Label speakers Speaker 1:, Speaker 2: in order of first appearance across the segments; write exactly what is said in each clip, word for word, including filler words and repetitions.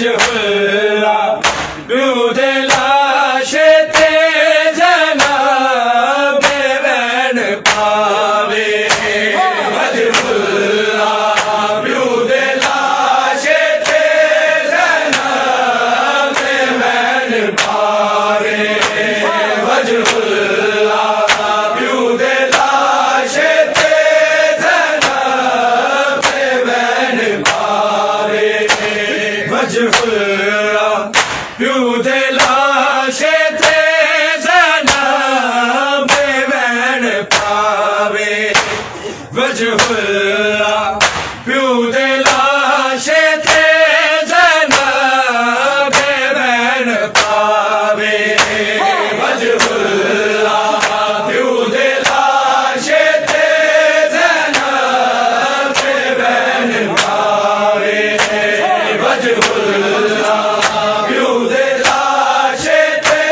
Speaker 1: वजहुल्ला ब्यूदे लाशे ते जनाब वैन पावे वजहुल्ला ब्यूदे लाशे ते जनाब वैन पावे वजहुल्ला ब्यूदे लाशे ते जनाब वैन पावे वजहुल्ला ब्यूदे लाशे ते जनाब वैन पावे वजहुल्ला ब्यूदे लाशे ते जनाब वैन पावे वजहुल्ला ब्यूदे लाशे ते जनाब वैन पावे वजहुल्ला ब्यूदे लाशे ते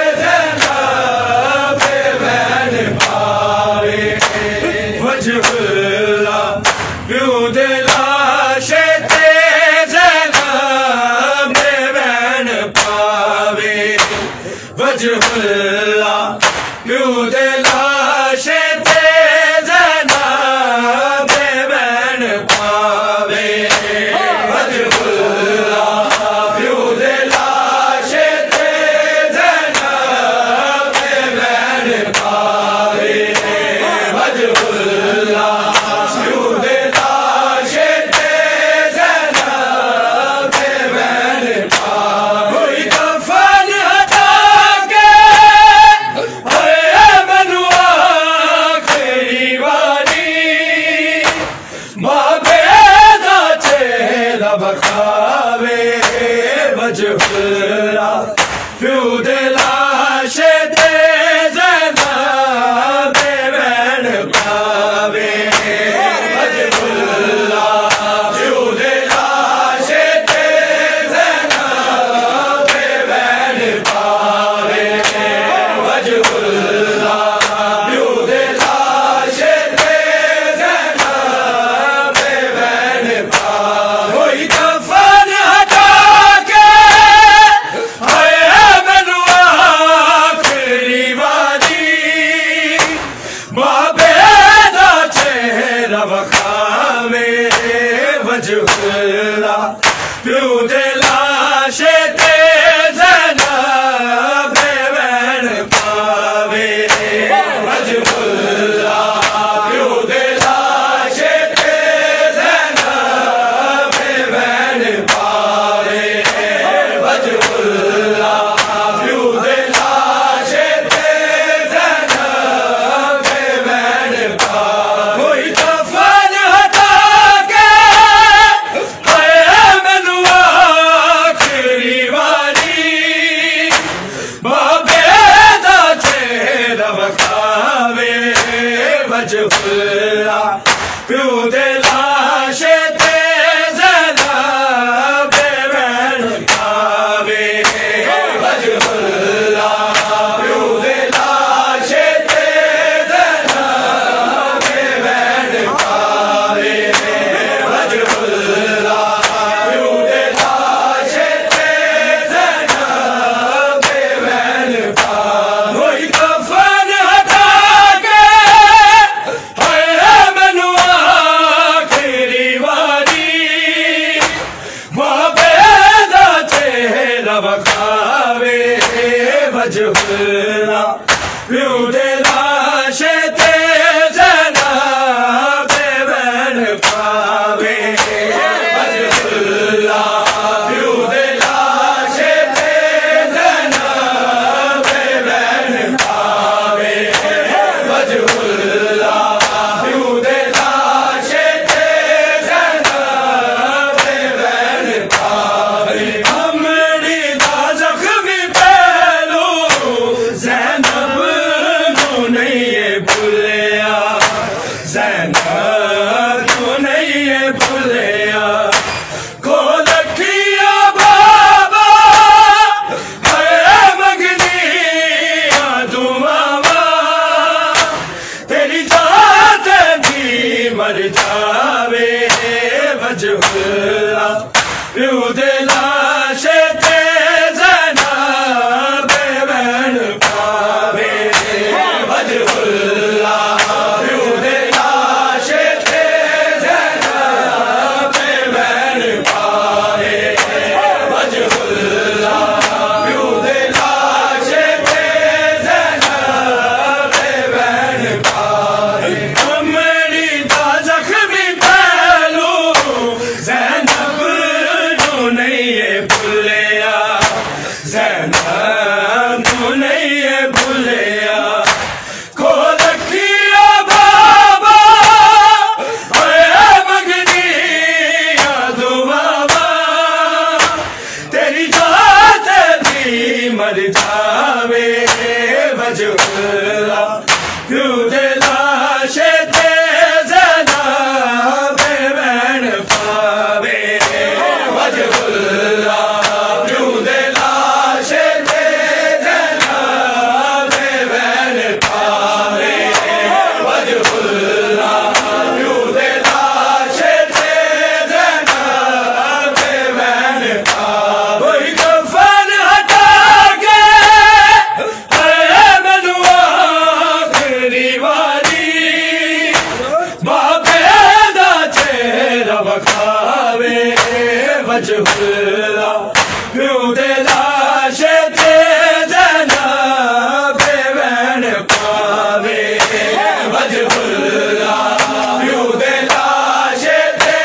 Speaker 1: जनाब वैन पावे वजहुल्ला ब्यूदे लाशे ते जनाब वैन पावे वजहुल्ला ब्यूदे लाशे ते जनाब वैन पावे वजहुल्ला ब्यूदे लाशे ते जनाब वैन पावे वजहुल्ला ब्यूदे लाशे ते जनाब वैन पावे कोई कफन हटा के है मनुआ आखिरी वाली माबेदा चेहरा बखावे वजहुल्ला ब्यूदे लाशे ते जनाब वैन पावे वजहुल्ला ब्यूदे लाशे ते जनाब वैन पावे वजहुल्ला ब्यूदे लाशे ते जनाब वैन पावे कोई कफन हटा के है मनुआ आखिरी वाली माबेदा चेहरा बखावे वजहुल्ला ब्यूदे लाशे ते जनाब वैन पावे वजहुल्ला ब्यूदे लाशे ते जनाब वैन पावे वजहुल्ला ब्यूदे लाशे ते जनाब वैन पावे कोई कफन हटा के है मनुआ आखिरी वाली माबेदा चेहरा बखावे वजहुल्ला ब्यूदे लाशे ते जनाब वैन पावे वजहुल्ला ब्यूदे लाशे ते जनाब वैन पावे वजहुल्ला ब्यूदे लाशे ते जनाब वैन पावे कोई कफन हटा के है मनुआ आखिरी वाली माबेदा चेहरा बखावे वजहुल्ला ब्यूदे लाशे ते जनाब वैन पावे वजहुल्ला ब्यूदे लाशे ते जनाब वैन पावे वजहुल्ला ब्यूदे लाशे ते जनाब वैन पावे अमरी दा जख्मी पहलू ज़ैनब नू नहीं ये भुलिया ज़ैनब नू नहीं ये भुलिया को लखिया बाबा है मगनी दुआवा तेरी जात भी मर जावे वजहुल्ला ब्यूदे लाशे बखावे वजहुल्ला प्यो दे लाशे ते जनाब वैन पावे वजहुल्ला प्यो दे लाशे ते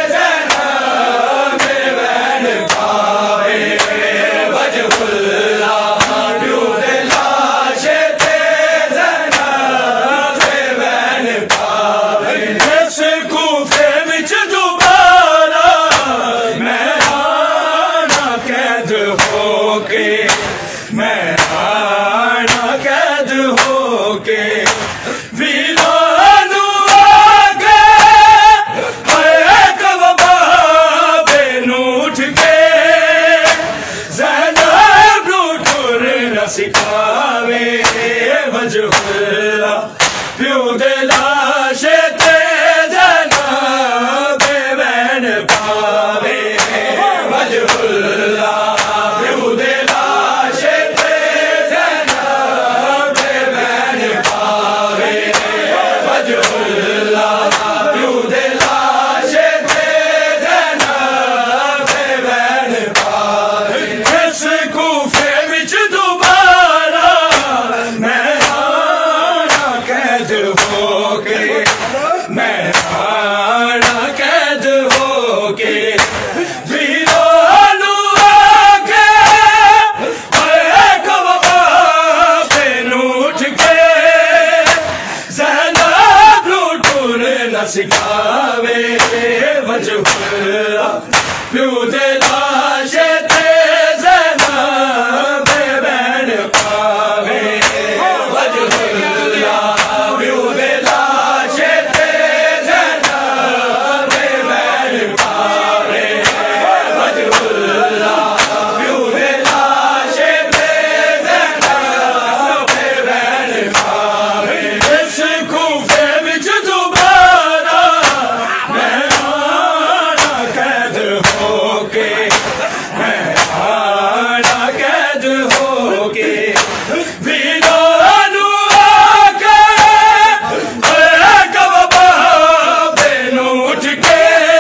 Speaker 1: जनाब वैन पावे वजहुल्ला प्यो दे लाशे ते जनाब वैन पावे इस कूफे विच दोबारा मैं आना कैद होके मैं आना कैद होके वीरानू आगे है कवबा बेनू उठ के ज़ैनब नू टुर न सिखावे वजहुल्ला प्यो दे लाशे ते जनाब वैन पावे वजहुल्ला प्यो दे लाशे ते जनाब वैन पावे वजहुल्ला प्यो दे लाशे ते जनाब वैन पावे इस कूफे विच दोबारा मैं आना कैद होके मैं आना कैद होके वीरानू आगे है कवबा बेनू उठ के ज़ैनब नू टुर न सिखावे वजहुल्ला प्यो दे लाशे ते ज़ैनब वैन पावे वजहुल्ला प्यो दे लाशे ते ज़ैनब वैन पावे वजहुल्ला प्यो दे लाशे ते ज़ैनब वैन पावे इस कूफे विच दोबारा मैं आना कैद होके मैं आना कैद होके वीरानू आगे है कवबा बेनू उठ के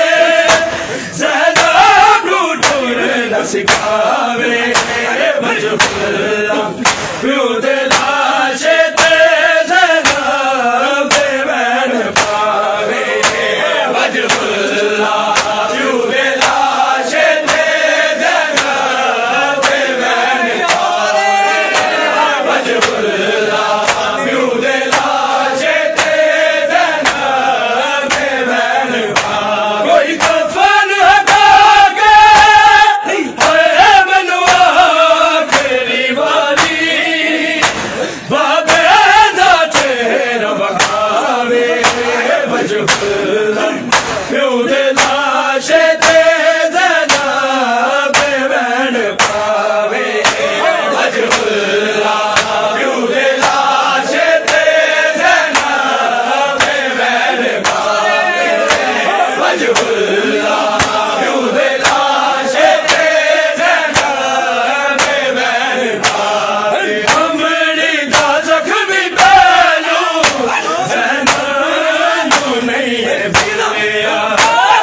Speaker 1: ज़ैनब नू टुर न सिखावे वजहुल्ला प्यो दे लाशे ते ज़ैनब वैन पावे वजहुल्ला प्यो दे लाशे ते ज़ैनब वैन पावे वजहुल्ला प्यो दे लाशे ते ज़ैनब वैन पावे कोई कफन हटा के है मनवा तेरी वाली बाबे दा चेहरा बखावे वजहुल्ला प्यो दे लाशे ते ज़ैनब वैन पावे वजहुल्ला प्यो दे लाशे ते ज़ैनब वैन पावे वजहुल्ला प्यो दे लाशे ते ज़ैनब वैन पावे अमरी दा ज़ख्मी पहलू ज़ैनब नू नहीं है भिड़िया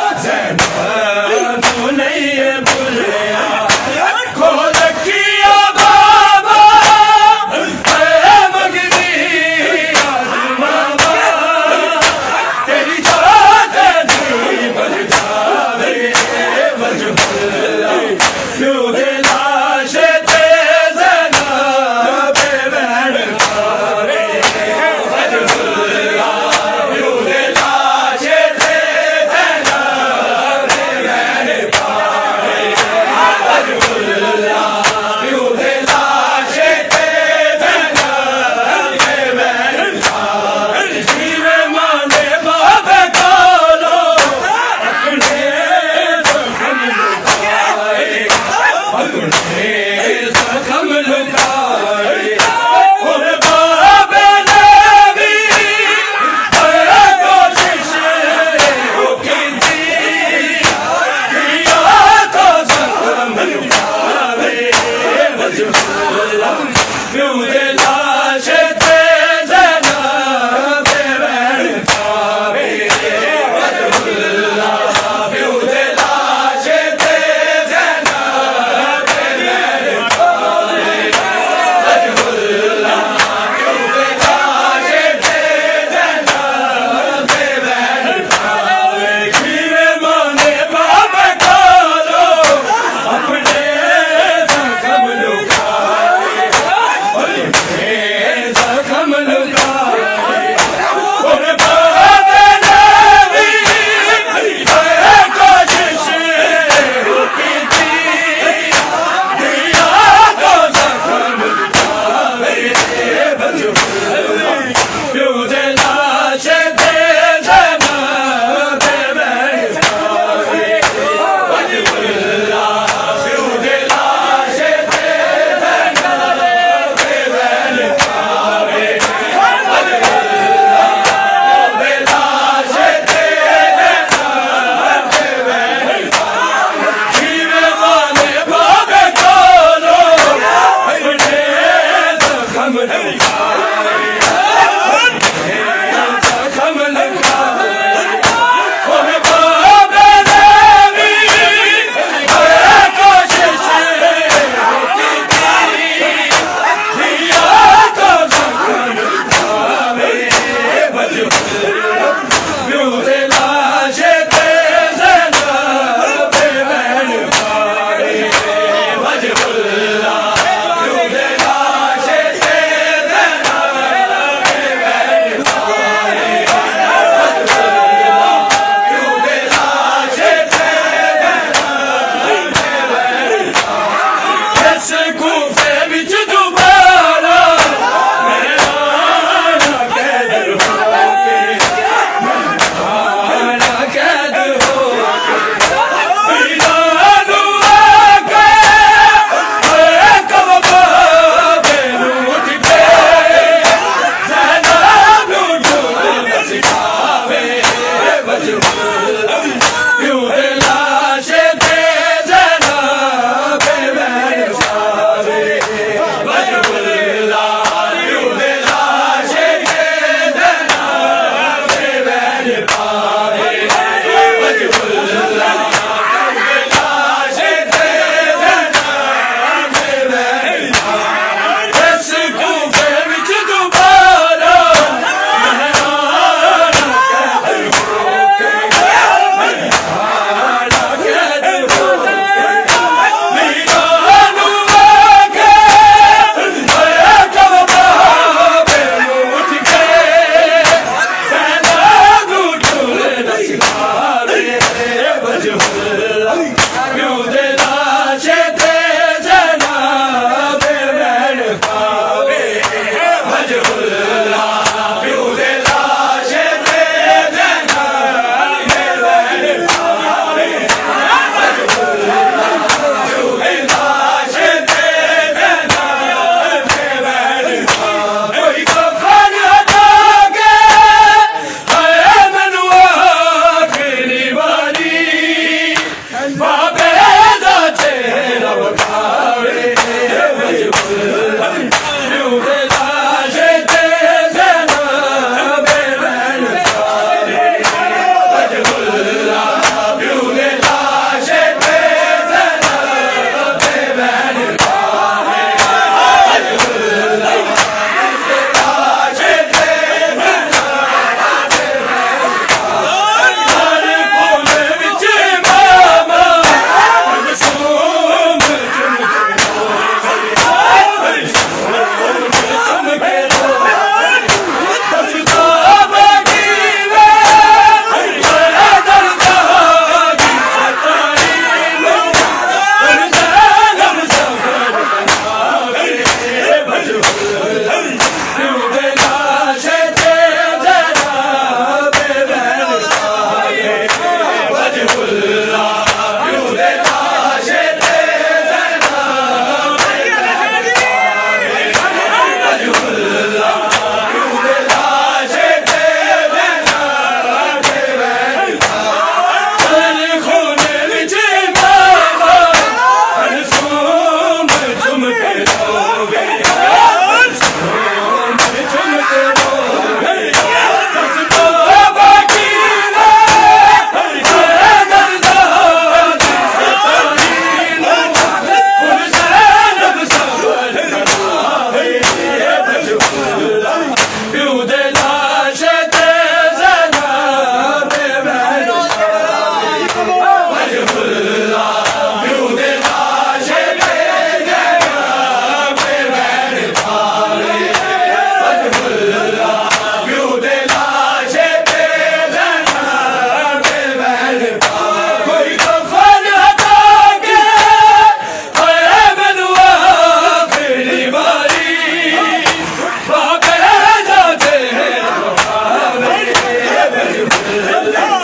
Speaker 1: la la